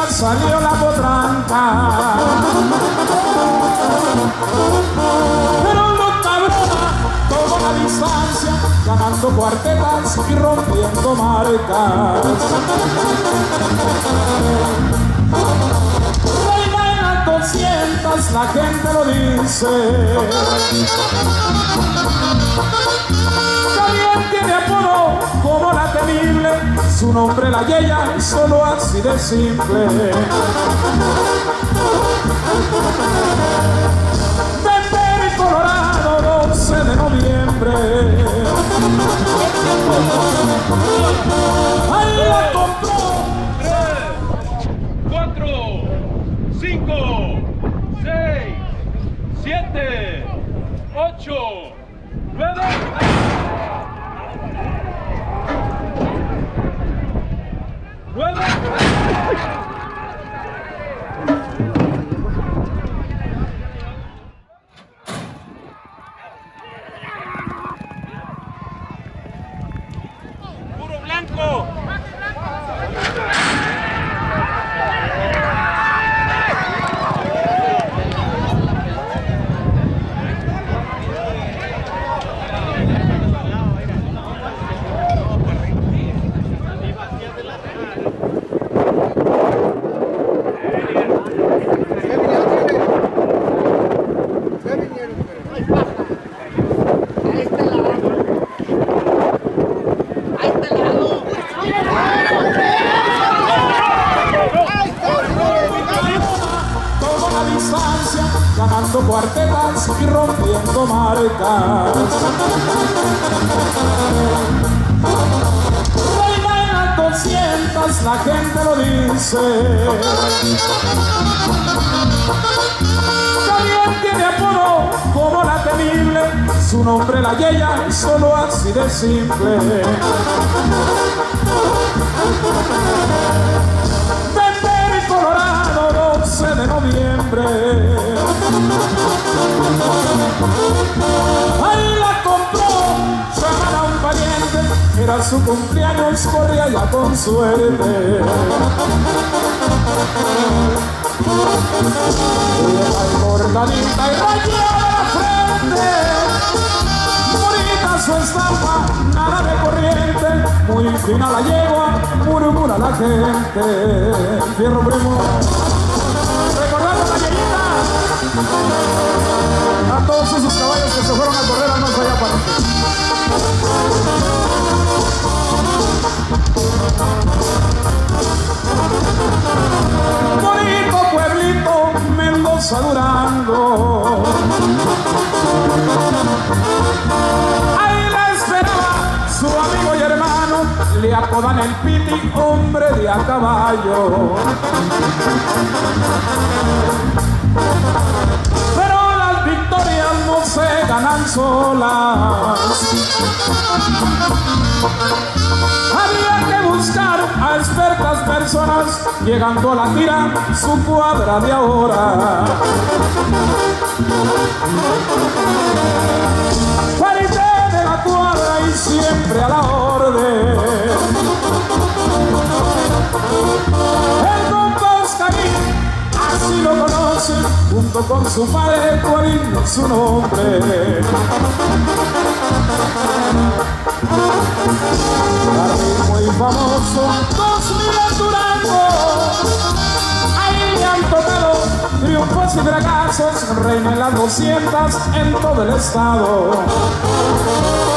salió la potranca. Pero lo cabrona tomó la distancia, ganando cuartetas y rompiendo marcas. Reina en las 200, la gente lo dice. También tiene apodo como la temible, su nombre la Yeya, solo así de simple. Vender Colorado, 12 de noviembre. Ahí la compró. 3, 4, 5, 6, 7, 8, 9. Puro blanco. Ganando cuartetas y rompiendo marcas. Reina en las 200, la gente lo dice. También tiene apodo como la temible, su nombre la Yeya, solo así de simple. Vender Colorado, 12 de noviembre. Ahí la compró, llaman a un pariente, era su cumpleaños, corría ya con suerte. Ella cortadita y rayada la frente, bonita su estampa, nada de corriente, muy fina la yegua, murmura la gente. Fierro primo, recordando la Yeyita, a todos esos caballos que se fueron a correr al más allá para bonito pueblito, Mendoza, Durango. Ahí la esperaba su amigo y hermano, le apodan el Piti, hombre de a caballo. Pero las victorias no se ganan solas. Había que buscar a expertas personas, llegando a la tira su cuadra de ahora. Parité de la cuadra y siempre a la orden. El don Coscarín, así lo conoce, junto con su padre, Cuarín, su nombre. Carril muy famoso, 2000 en Durango. Ahí le han tocado triunfos y fracasos, reina en las 200 en todo el estado.